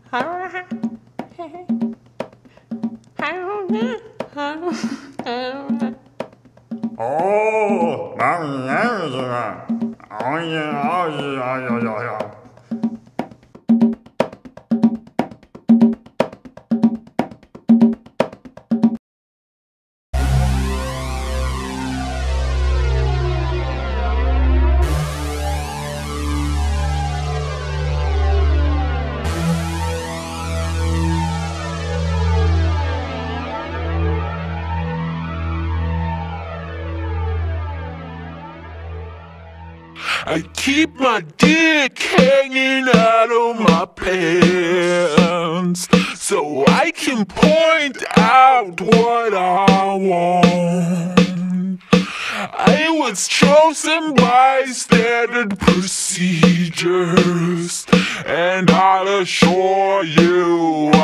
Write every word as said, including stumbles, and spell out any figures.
Oh, yeah, oh yeah, yeah, yeah, yeah. I keep my dick hanging out of my pants so I can point out what I want. I was chosen by standard procedures, and I'll assure you